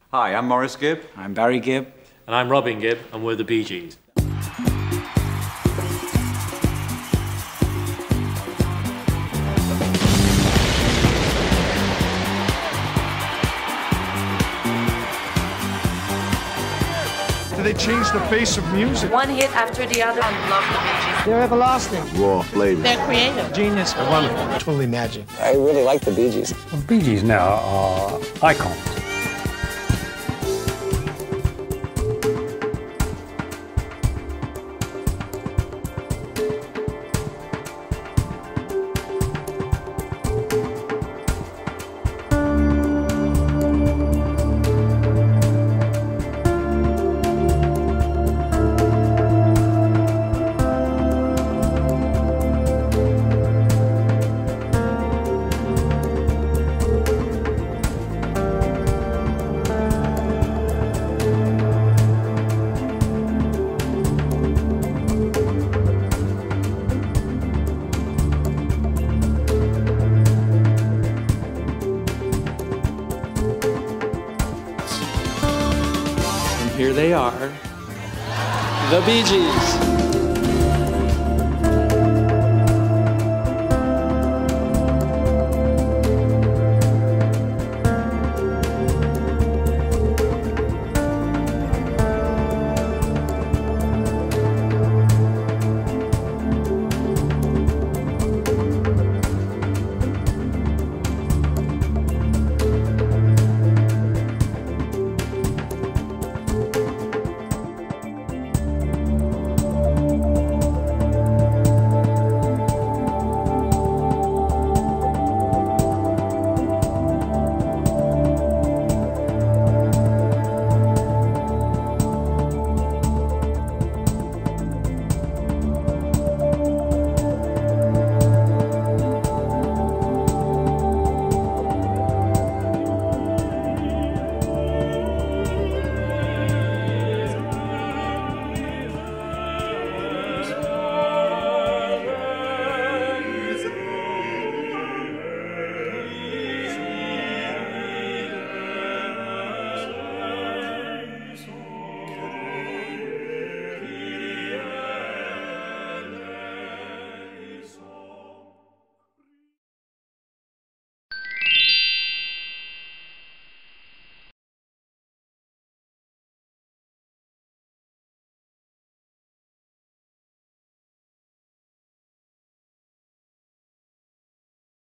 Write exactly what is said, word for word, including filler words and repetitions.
Hi, I'm Maurice Gibb. I'm Barry Gibb. And I'm Robin Gibb, and we're the Bee Gees. They changed the face of music. One hit after the other. I love the Bee Gees. They're everlasting. Raw flavor. They're creative. Genius. They're wonderful. Totally magic. I really like the Bee Gees. Well, Bee Gees now are icons. Here they are, the Bee Gees.